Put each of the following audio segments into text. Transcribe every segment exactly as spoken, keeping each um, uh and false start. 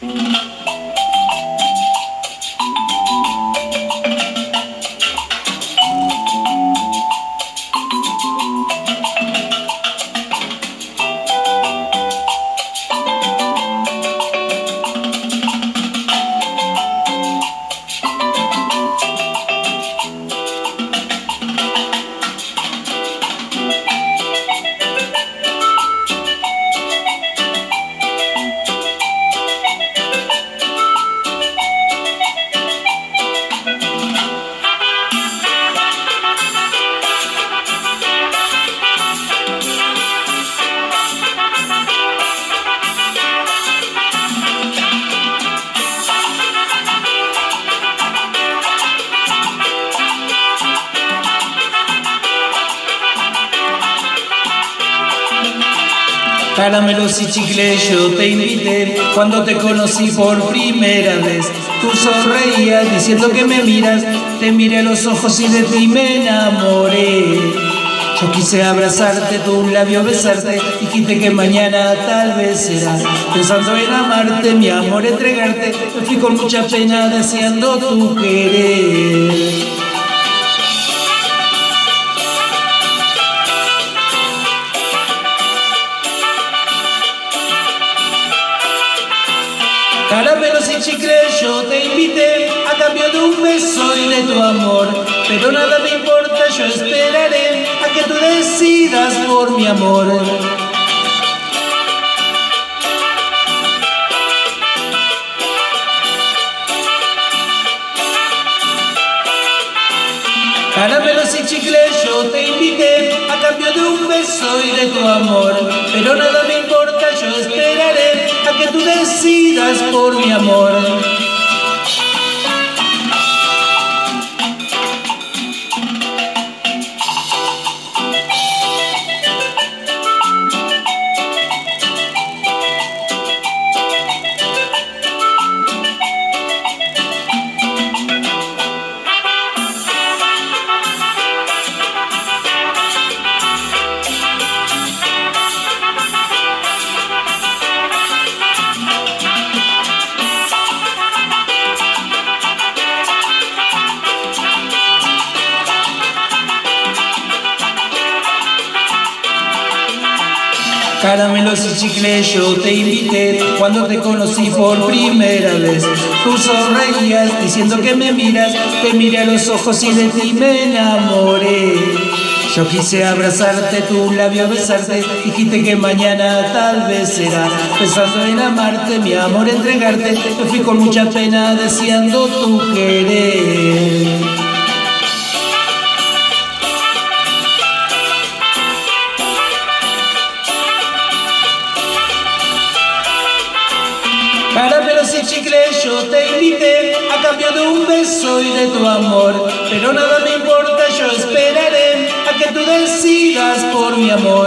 Caramelos y chicles yo te invité cuando te conocí por primera vez. Tú sonreías diciendo que me miras, te miré a los ojos y de ti me enamoré. Yo quise abrazarte, tu labio besarte, dijiste que mañana tal vez será. Pensando en amarte, mi amor entregarte, me fui con mucha pena deseando tu querer. Caramelos y chicles yo te invité a cambio de un beso y de tu amor, pero nada me importa, yo esperaré a que tú decidas por mi amor. Caramelos y chicles yo te invité a cambio de un beso y de tu amor, pero nada me importa, yo esperaré a que tú decidas por mi amor. Caramelos y chicles yo te invité cuando te conocí por primera vez. Tú sonreías diciendo que me miras, te miré a los ojos y de ti me enamoré. Yo quise abrazarte, tu labio besarte, dijiste que mañana tal vez será. Pensando en amarte, mi amor entregarte, me fui con mucha pena deseando tu querer. Caramelos y chicles yo te invité a cambio de un beso y de tu amor, pero nada me importa, yo esperaré a que tú decidas por mi amor.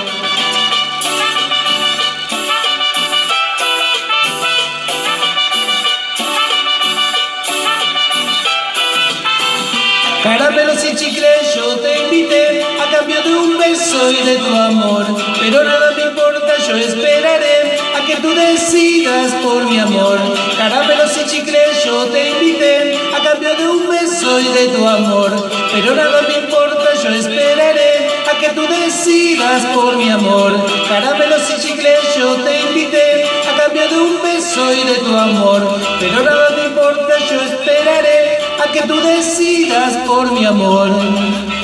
Caramelos y chicles yo te invité a cambio de un beso y de tu amor, pero nada me importa, yo esperaré a que tú decidas por mi amor. Caramelos y chicles yo te invité a cambio de un beso y de tu amor, pero nada me importa, yo esperaré a que tú decidas por mi amor. Caramelos y chicles yo te invité a cambio de un beso y de tu amor, pero nada me importa, yo esperaré a que tú decidas por mi amor.